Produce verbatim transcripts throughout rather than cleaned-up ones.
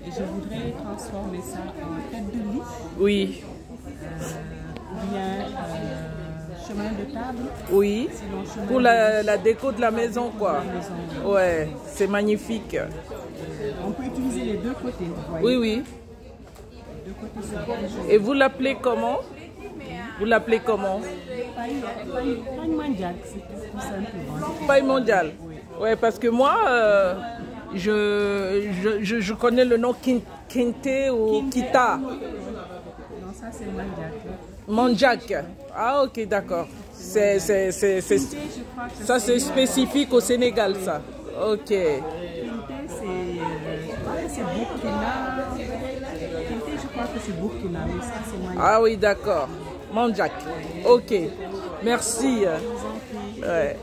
Et je voudrais transformer ça en tête de lit. Oui. Euh, ou bien euh, chemin de table. Oui. Sinon, chemin Pour la, la déco de la maison, quoi. de la maison. Ouais, c'est magnifique. Euh, on peut utiliser les deux côtés. Vous voyez. Oui, oui. Les deux côtés sont Et vous l'appelez comment? Vous l'appelez comment? paille mondiale, c'est tout simplement. Paille mondiale. Ouais, parce que moi, euh, je, je, je, je connais le nom Kin- Kinte ou Kita. Non, ça c'est mondial. Mandjak. Ah, ok, d'accord. C'est, c'est, c'est, c'est, Kinte, je crois que ça, c'est spécifique au Sénégal, ça. Ok. Kinte, c'est euh, c'est Burkina. Kinte, je crois que c'est Burkina, mais ça c'est mondial. Ah oui, d'accord. Mandjak. Ok. Merci. Ouais.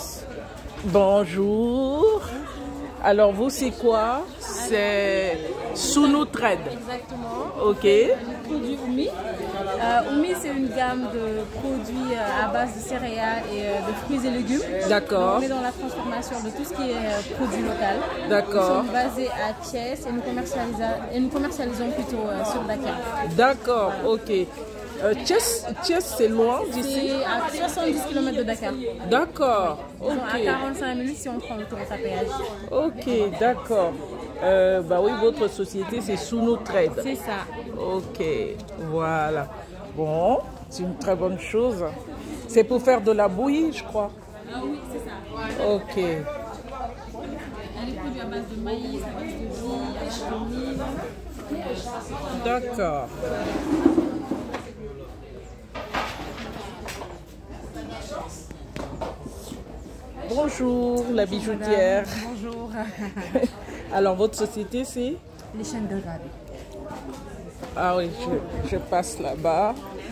Bonjour. Alors, vous, c'est quoi? C'est Sounou Trade. Exactement. Ok. Produit Oumi. Euh, Oumi, c'est une gamme de produits euh, à base de céréales et euh, de fruits et légumes. D'accord. On est dans la transformation de tout ce qui est euh, produit local. D'accord. Nous sommes basés à Thiès et nous commercialisons, et nous commercialisons plutôt euh, sur Dakar. D'accord, ok. Euh, Thiès, Thiès, c'est loin d'ici? C'est à soixante-dix kilomètres de Dakar. D'accord, Ils sont à ok. quarante-cinq minutes si on prend le tour à péage. Ok, d'accord. Euh, bah oui, votre société, c'est Sounou Trade. C'est ça. Ok, voilà. Bon, c'est une très bonne chose. C'est pour faire de la bouillie, je crois. Ah oui, c'est ça. Ok, Il y a des produits à base de maïs, à base de riz, à base de mil. d'accord. Bonjour, la bijoutière. Bonjour. Alors, votre société, c'est? Les chaînes de Rabi. Ah oui, je, je passe là-bas.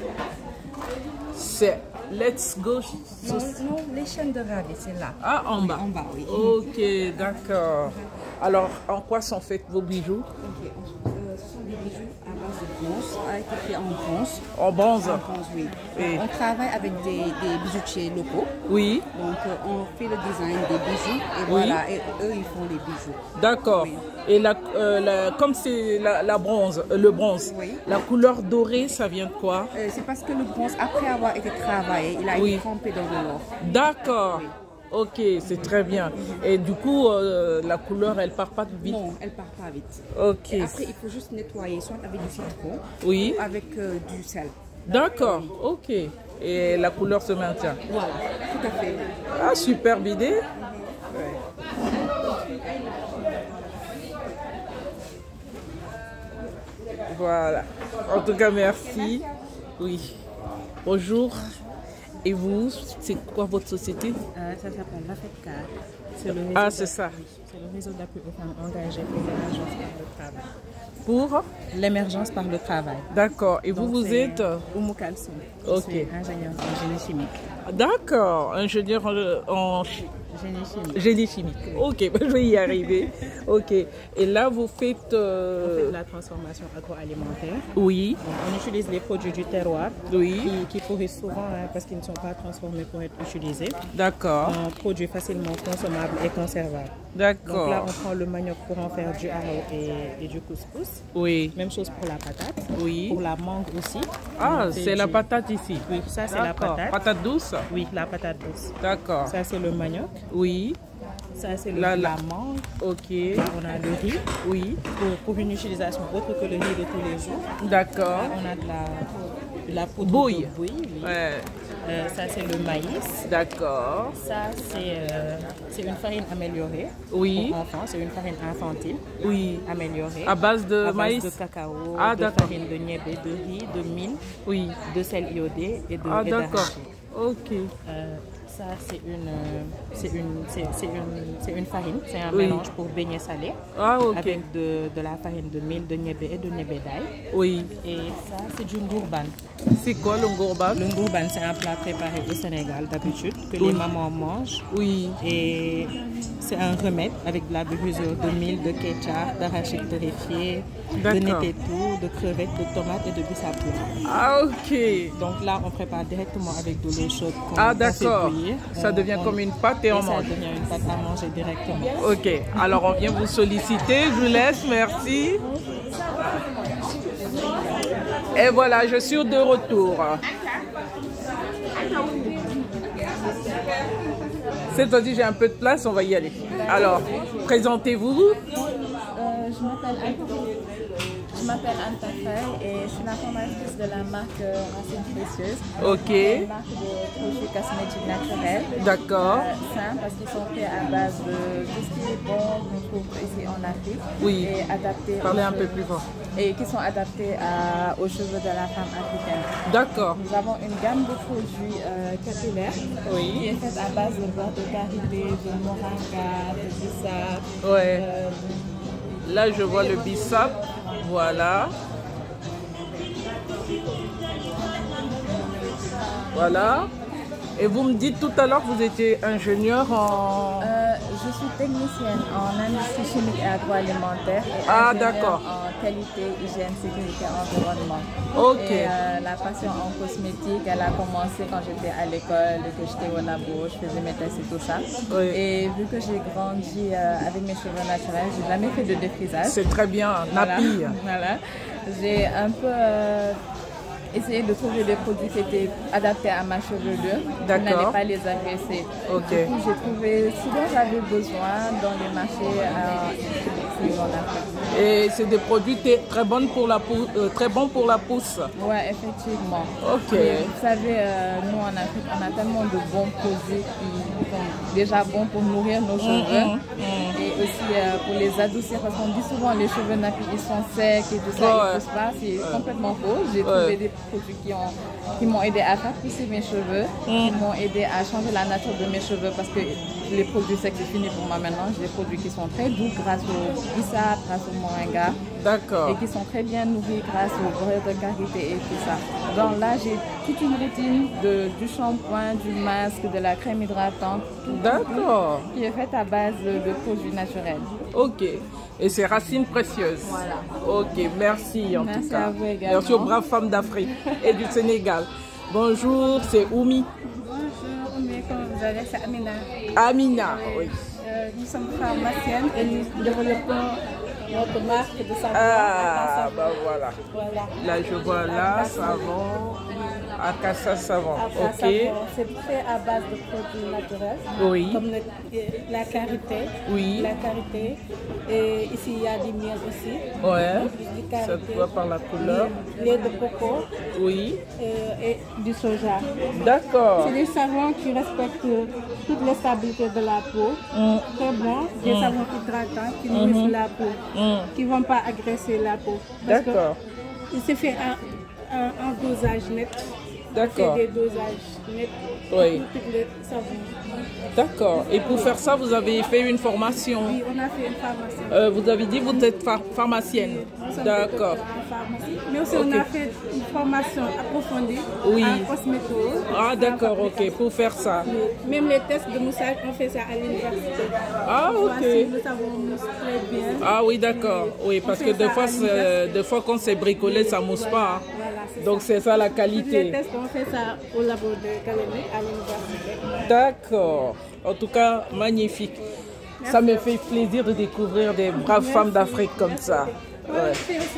C'est Let's Go. Non, non, les chaînes de Rabi, c'est là. Ah, en bas. En bas, oui. Ok, d'accord. Alors, en quoi sont faits vos bijoux? Ok, euh, ce sont des bijoux à base de bronze, a été fait en bronze. En bronze? En bronze, oui. Et- On travaille avec des, des bijoutiers locaux. Oui, Donc, euh, on fait le design des bijoux et voilà, et eux, ils font les bijoux. d'accord. Oui. Et la, euh, la- comme c'est la, la bronze, euh, le bronze, Oui. la couleur dorée, ça vient de quoi? Euh, c'est parce que le bronze, après avoir été travaillé, il a Oui. été trempé dans de l'or. D'accord. Ok, c'est très bien. Et du coup, euh, la couleur, elle part pas vite. Non, elle part pas vite. Ok. Et après, il faut juste nettoyer, soit avec du citron, Oui. ou avec euh, du sel. D'accord. Ok. Et la couleur se maintient. Voilà, tout à fait. Ah, superbe idée. Voilà. En tout cas, merci. Oui. Bonjour. Et vous, c'est quoi votre société? Euh, ça s'appelle l'AFETCAR. C'est le réseau Ah, c'est ça. d'appui- C'est le réseau d'appui aux femmes engagées pour l'émergence par le travail. Pour? L'émergence par le travail. D'accord. Et vous, Donc, vous c'est êtes? Oumou Kalsoum. Je Ok. suis ingénieure en génie chimique. D'accord. Ingénieur en, en chi- Génie chimique. génie chimique. Ok, je vais y arriver. Ok. Et là, vous faites... On fait euh, de la transformation agroalimentaire. Oui. Donc, on utilise les produits du terroir Oui. qui, qui pourrissent souvent hein, parce qu'ils ne sont pas transformés pour être utilisés. D'accord. Un produit facilement consommable et conservable. Donc D'accord. là, on prend le manioc pour en faire du haro et, et du couscous. Oui. Même chose pour la patate. Oui. Pour la mangue aussi. Ah, On fait c'est la du- patate ici. Oui, ça c'est la D'accord. patate. Patate douce? Oui, la patate douce. D'accord. Ça c'est le manioc. Oui. Ça c'est le, La- la, la- mangue. Ok. On a le riz Oui. pour, pour une utilisation autre que le riz de tous les jours. D'accord. Là, on a de la, de la poudre Bouille. de bouille. Oui. Ouais. Euh, ça c'est le maïs. D'accord. Ça c'est euh, c'est une farine améliorée. Oui. Pour enfants, c'est une farine infantile Oui. améliorée. À base de à maïs? base de cacao, Ah, de d'accord. farine de niébé, de riz, de mil, Oui. de sel iodé et de Ah, et d'accord. d'arachide. Ok. Euh, ça c'est une euh, c'est une c'est c'est une c'est une farine, c'est un Oui. mélange pour beignets salés Ah, ok. avec de, de la farine de mil, de niébé et de niébé d'ail. Oui. Et ça c'est du ngourban. C'est quoi le ngourban? Le ngourban c'est un plat préparé au Sénégal d'habitude que Oui. les mamans mangent. Oui. Et c'est un remède avec de la brisure de mil, de ketchup, d'arachide terrifié, de D'accord. nettetou, de crevettes, de tomates et de bissap. Ah, ok. Donc là, on prépare directement avec de l'eau chaude qu'on Ah, qu'on fait d'accord. bouillir. cuire. Ça on, devient on, comme une pâte et, et on ça mange. Ça devient une pâte à manger directement. Ok, alors on vient vous solliciter. Je vous laisse, merci. Et voilà, je suis de retour. Cette fois-ci, j'ai un peu de place, on va y aller. Alors, présentez-vous. Euh, je m'appelle Anta. Je m'appelle Anta Faye et je suis la formatrice de la marque Racines Précieuses. Ok. Une marque de produits cosmétiques naturels. D'accord. Euh, sains parce qu'ils sont faits à base de tout ce qui est bon qu'on trouve ici en Afrique. Oui. Et adaptés. Parlez un cheveux, peu plus fort. Et qui sont adaptés à, aux cheveux de la femme africaine. D'accord. Nous avons une gamme de produits euh, capillaires oui. qui est faite à base de beurre de karité, de moringa, de bissap. Ouais. Euh, Là, je vois le bissap. Voilà. Voilà. Et vous me dites tout à l'heure que vous étiez ingénieur en... Euh, je suis technicienne en industrie chimique et agroalimentaire et ah, ingénieure en qualité, hygiène, sécurité, environnement. Ok. Et euh, la passion en cosmétique, elle a commencé quand j'étais à l'école, que j'étais au labo, je faisais mes tests et tout ça. Oui. Et vu que j'ai grandi euh, avec mes cheveux naturels, j'ai jamais fait de défrisage. C'est très bien, nappy. Voilà. Voilà. J'ai un peu... Euh, essayer de trouver des produits qui étaient adaptés à ma chevelure, qui n'allaient pas les agresser. Okay. Du coup, j'ai trouvé ce dont j'avais besoin dans les marchés euh, en Afrique. Et c'est des produits très bons pour la pousse, euh, très bons pour la pousse. Oui, effectivement. Ok. Et vous savez, euh, nous en Afrique, on a tellement de bons produits qui sont déjà bons pour nourrir nos cheveux. Mmh, mmh. Et aussi euh, pour les adoucir, parce qu'on dit souvent les cheveux nappés, ils sont secs et tout ça, ouais. ils ne poussent pas. C'est ouais. complètement faux. J'ai ouais. trouvé des produits qui ont qui m'ont aidé à faire pousser mes cheveux, mmh. qui m'ont aidé à changer la nature de mes cheveux parce que les produits secs c'est fini pour moi maintenant. J'ai des produits qui sont très doux grâce au bissap, grâce au moringa. D'accord. Et qui sont très bien nourris grâce au beurre de karité et tout ça. Donc là j'ai toute une routine de, du shampoing, du masque, de la crème hydratante. D'accord. Qui est faite à base de produits naturels. Ok. Et c'est Racines Précieuses. Voilà. Ok, merci en merci tout cas. À vous également. Merci aux braves femmes d'Afrique et du Sénégal. Bonjour, c'est Oumi. Bonjour Oumi, comment vous allez? C'est Amina. Amina, oui. Euh, nous sommes pharmaciennes et nous développons notre marque de savon. Ah, bah voilà. Voilà. Là, je vois là, savon. Akassa savon. Ok. C'est fait à base de produits naturels. Oui. Comme le, la karité. Oui. La karité. Et ici, il y a du miel aussi. Ouais. Du karité, ça se voit par la couleur. Lait de coco. Oui. Et, et du soja. D'accord. C'est des savons qui respectent toute la stabilité de la peau. Mm. Très bon. Des mm. savons hydratants qui nourrissent mm-hmm. la peau. Mm. Qui ne vont pas agresser la peau. D'accord. Il se fait un, un, un dosage net. D'accord. Des dosages nets. Oui. Pour tous les savons. D'accord. Et pour faire ça, vous avez fait une formation? Oui, on a fait une formation. Euh, vous avez dit que vous êtes phar pharmacienne? Oui, d'accord. Mais aussi, okay. on a fait une formation approfondie oui. en cosméto. Ah, d'accord, ok, pour faire ça. Oui. Même les tests de moussage, on fait ça à l'université. Ah, ok. Voici, nous savons mousse très bien. Ah, oui, d'accord. Oui, parce que des fois, des fois, quand c'est bricolé, ça ne mousse pas. Voilà, donc, c'est ça la qualité. Les tests, on fait ça au labo de Galénie à l'université. D'accord. En tout cas, magnifique. Merci. Ça me fait plaisir de découvrir des braves Merci. femmes d'Afrique comme ça. Ouais.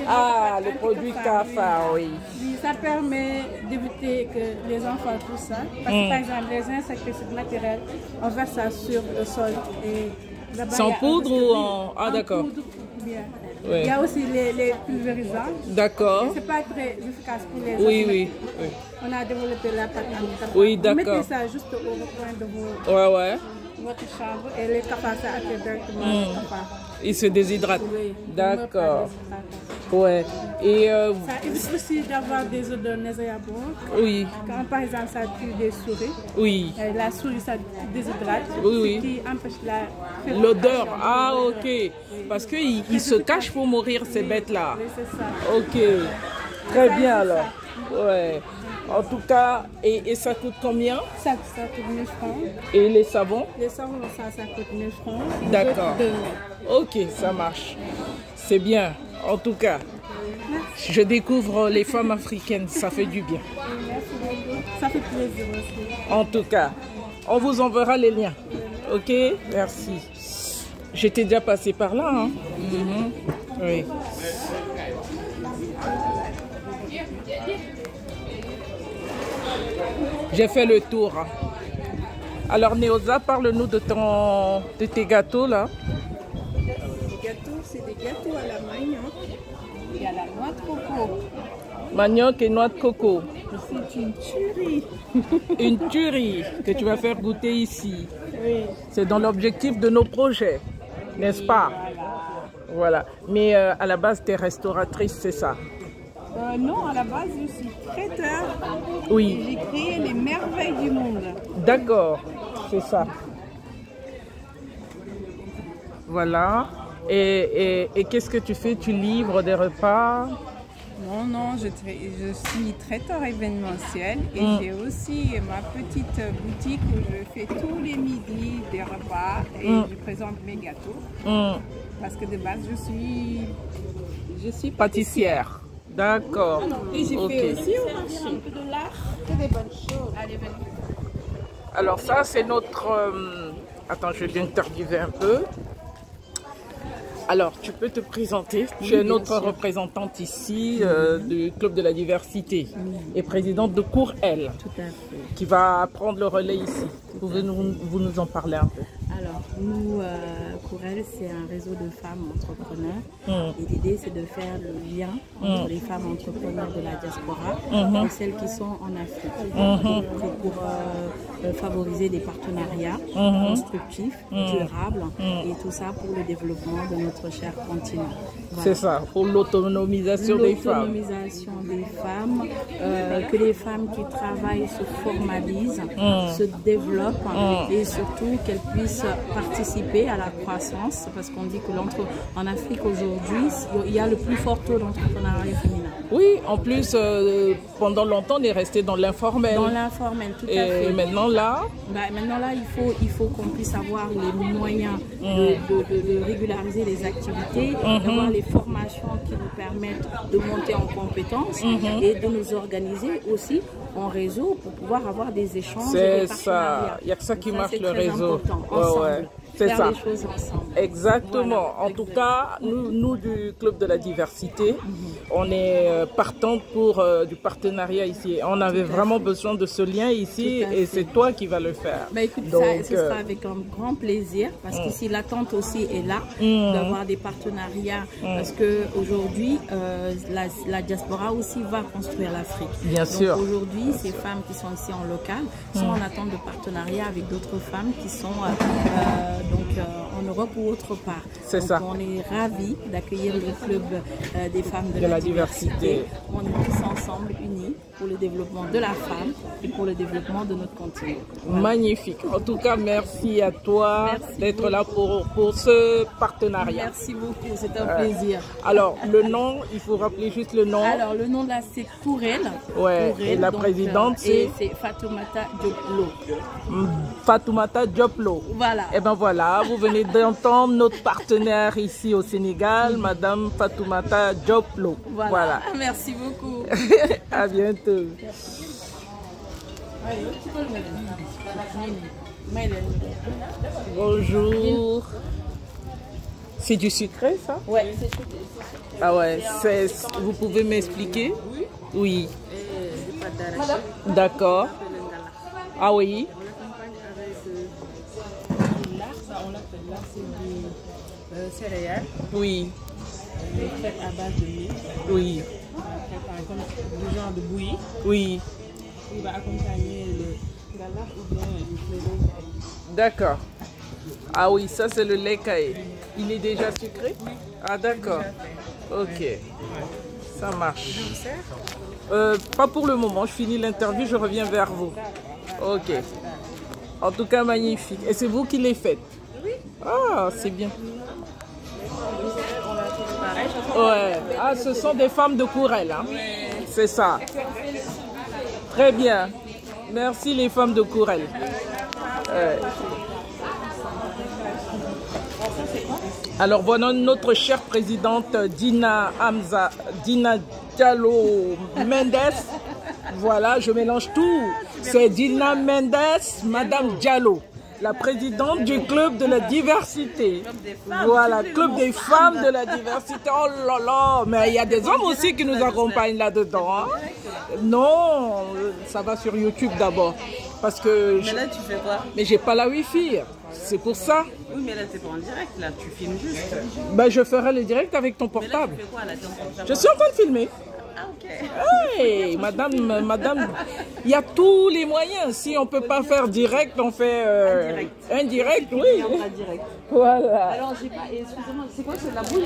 Ah, le produit Kafa, oui. Oui, ça permet d'éviter que les enfants toussent ça. Parce que, mm. par exemple, les insecticides naturels, on verse ça sur le sol. Et sans poudre ou en... Ah, d'accord. Bien. Oui. Il y a aussi les, les pulvérisants. D'accord. Ce n'est pas très efficace pour les oui, oui, oui. On a développé la pâte à moutarde. Oui, d'accord. Mettez ça juste au coin de vos, ouais, ouais. votre chambre et les cafards, ça accueille directement mm. les cafards. Ils se déshydratent. Oui. D'accord. Ouais. Et euh... ça évite aussi d'avoir des odeurs nauséabondes. Oui. Quand par exemple ça tue des souris. Oui. Et la souris ça déshydrate. Oui, oui. Ce qui empêche la. L'odeur. Ah, ok. Oui. Parce qu'ils ils se cachent pour mourir ces bêtes-là. Oui, c'est ça. Ok. Très bien alors. Ouais. En tout cas, et, et ça coûte combien? Ça, ça coûte mille francs. Et les savons? Les savons, ça, ça coûte mille francs. D'accord. Ok, ça marche. C'est bien. En tout cas, merci. Je découvre les femmes africaines. Ça fait du bien. Merci beaucoup. Ça fait plaisir aussi. En tout cas, On vous enverra les liens. Ok, merci. J'étais déjà passé par là. Hein. Mm-hmm. Oui. J'ai fait le tour. Alors Néosa, parle-nous de ton, de tes gâteaux là. Les gâteaux, c'est des gâteaux à la manioc et à la noix de coco. Manioc et noix de coco. C'est une tuerie. Une tuerie que tu vas faire goûter ici. Oui. C'est dans l'objectif de nos projets, n'est-ce pas? Voilà. Voilà. Mais euh, à la base, tu es restauratrice, c'est ça? Euh, non, à la base, je suis traiteur. Oui. J'ai créé les merveilles du monde. D'accord, c'est ça. Voilà. Et, et, et qu'est-ce que tu fais? Tu livres des repas? Non, non, je, je suis traiteur événementiel et mm. j'ai aussi ma petite boutique où je fais tous les midis des repas et mm. je présente mes gâteaux. Mm. Parce que de base, je suis, je suis pâtissière. D'accord. Et j'ai okay. fait aussi au marché un peu de l'art. C'est des bonnes choses. Allez, alors ça, c'est notre... Euh... Attends, je vais interviewer un peu. Alors, tu peux te présenter. Oui, tu es notre sûr. représentante ici euh, du Club de la Diversité oui. et présidente de Cour L, Tout à fait. qui va prendre le relais ici. Pouvez nous, vous nous en parler un peu? Alors, nous, euh, Cour L, c'est un réseau de femmes entrepreneurs. Mmh. Et l'idée, c'est de faire le lien entre mmh. les femmes entrepreneurs de la diaspora mmh. et celles qui sont en Afrique. Mmh. Pour, pour euh, favoriser des partenariats mmh. constructifs, mmh. durables, mmh. et tout ça pour le développement de notre cher continent. Voilà. C'est ça, pour l'autonomisation des femmes. L'autonomisation des femmes, euh, que les femmes qui travaillent se formalisent, mmh. se développent mmh. et surtout qu'elles puissent participer à la croissance, parce qu'on dit que en Afrique aujourd'hui, il y a le plus fort taux d'entrepreneuriat féminin. Oui, en plus, euh, pendant longtemps, on est resté dans l'informel. Dans l'informel, tout à et fait. Et maintenant là bah, Maintenant là, il faut, il faut qu'on puisse avoir les moyens mmh. de, de, de, de régulariser les activités, mmh. d'avoir les formations qui nous permettent de monter en compétences mmh. et de nous organiser aussi en réseau pour pouvoir avoir des échanges. C'est ça, il y a que ça qui ça, marche le réseau. Ensemble. Ouais, ouais. C'est ça. Les choses ensemble. Exactement. Voilà. En tout cas, nous, nous du Club de la Diversité, mm-hmm. on est euh, partants pour euh, du partenariat ici. On avait vraiment besoin de ce lien ici et c'est toi qui vas le faire. Bah, écoute, Donc, ça, ce euh... sera avec un grand plaisir parce mm. qu'ici l'attente aussi est là mm. d'avoir des partenariats mm. parce qu'aujourd'hui, euh, la, la diaspora aussi va construire l'Afrique. Bien Donc, sûr. Aujourd'hui, ces femmes qui sont ici en local sont mm. en attente de partenariat avec d'autres femmes qui sont euh, euh, donc, euh, en Europe ou autre part. C'est ça. On est ravis d'accueillir le club euh, des femmes de, de la, la diversité. diversité. On est tous ensemble unis pour le développement de la femme et pour le développement de notre continent. Voilà. Magnifique. En tout cas, merci à toi d'être là pour, pour ce partenariat. Merci beaucoup, c'est un euh, plaisir. Alors, le nom, il faut rappeler juste le nom. Alors, le nom là, c'est Cour L. Ouais, Cour L, et la donc, présidente, euh, c'est Fatoumata Dioplo. Fatoumata Dioplo. Voilà. Et ben voilà, vous venez d'entendre notre partenaire ici au Sénégal, Madame Fatoumata Dioplo. Voilà. Voilà. Merci beaucoup. À bientôt. Bonjour. C'est du sucré, ça? Oui, c'est sucré. Ah ouais, vous pouvez m'expliquer? Oui. Oui. D'accord. Ah oui. Euh, céréales. Oui. Les crêpes à base de mil. Oui. Après, comme du genre de bouillie. Oui. Il va accompagner le galache ou bien le lait. D'accord. Ah oui, ça c'est le lait caillé. Il est déjà sucré? Oui. Ah d'accord. Ok. Ouais. Ça marche. Je vous sers? Euh, pas pour le moment. Je finis l'interview, je reviens vers vous. Ok. En tout cas, magnifique. Et c'est vous qui les faites? Oui. Ah, c'est bien. Ouais. Ah, ce sont des femmes de Cour L, hein? Oui. C'est ça. Très bien. Merci les femmes de Cour L. Ouais. Alors voilà notre chère présidente Dina Hamza, Dina Diallo Mendes. Voilà, je mélange tout. C'est Dina Mendes, Madame Diallo, la présidente du club de la diversité. Voilà, club des femmes de la diversité. Oh là là, mais il y a des hommes aussi qui nous accompagnent là-dedans. Hein? Non, ça va sur YouTube d'abord. Parce que mais là, tu fais quoi? Mais j'ai pas la Wi-Fi, c'est pour ça. Oui, mais là, t'es pas en direct, là, tu filmes juste. Ben, je ferai le direct avec ton portable. Mais là, tu fais quoi, là, t'es en train de Je suis en train de filmer. Ah, ok. Hey, madame, madame, il y a tous les moyens. Si on peut pas faire direct, on fait euh, indirect. Indirect, oui. Direct. Voilà. Alors, j'ai pas. Excusez-moi, c'est quoi, c'est de la boule?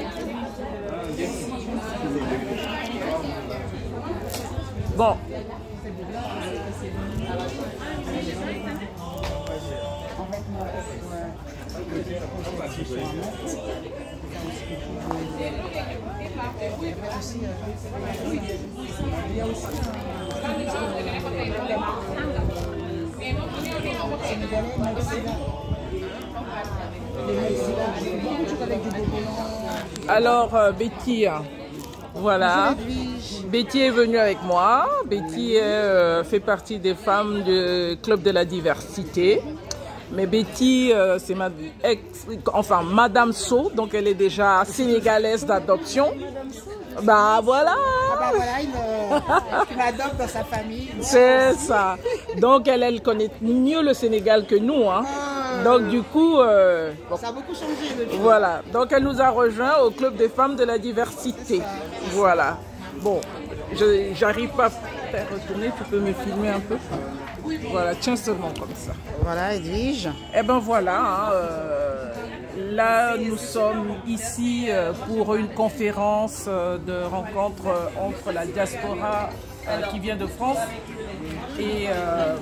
Bon. Alors, euh, Betty, voilà. Betty est venue avec moi. Betty euh, fait partie des femmes du club de la diversité. Mais Betty, euh, c'est ma ex, enfin Madame So, donc elle est déjà sénégalaise d'adoption. Bah voilà. Ah bah voilà, une, euh, qui m'adopte dans sa famille. C'est ça. Donc elle, elle connaît mieux le Sénégal que nous. Hein. Ah. Donc du coup... Euh, bon. Ça a beaucoup changé depuis. Voilà. Donc elle nous a rejoints au club des femmes de la diversité. Voilà. Bon, je j'arrive pas à faire retourner, tu peux me filmer un peu? Voilà, tiens seulement comme ça. Voilà, Edwige. Eh ben voilà, hein, euh, là nous sommes ici euh, pour une conférence euh, de rencontre euh, entre la diaspora euh, qui vient de France et, euh,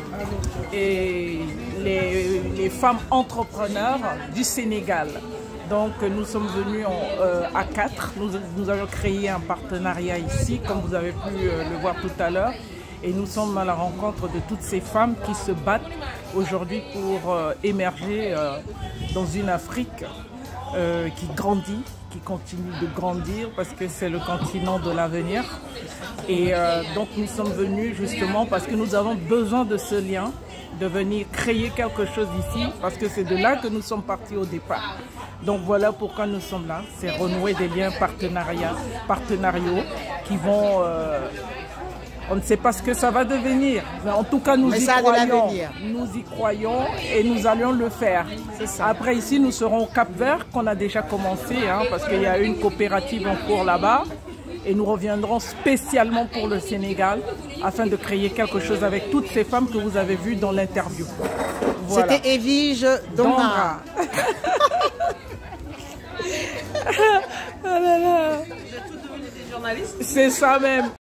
et les, les femmes entrepreneurs du Sénégal. Donc nous sommes venus en, euh, à quatre, nous, nous avons créé un partenariat ici, comme vous avez pu euh, le voir tout à l'heure. Et nous sommes à la rencontre de toutes ces femmes qui se battent aujourd'hui pour euh, émerger euh, dans une Afrique euh, qui grandit, qui continue de grandir parce que c'est le continent de l'avenir. Et euh, donc nous sommes venus justement parce que nous avons besoin de ce lien, de venir créer quelque chose ici parce que c'est de là que nous sommes partis au départ. Donc voilà pourquoi nous sommes là, c'est renouer des liens partenariats, partenariaux qui vont... Euh, on ne sait pas ce que ça va devenir, mais en tout cas nous y croyons, nous y croyons et nous allons le faire. Après ici nous serons au Cap-Vert qu'on a déjà commencé, hein, parce qu'il y a une coopérative en cours là-bas et nous reviendrons spécialement pour le Sénégal afin de créer quelque chose avec toutes ces femmes que vous avez vues dans l'interview. Voilà. C'était Edwige Dongara. Ah là là. Vous êtes tous devenus des journalistes? C'est ça même.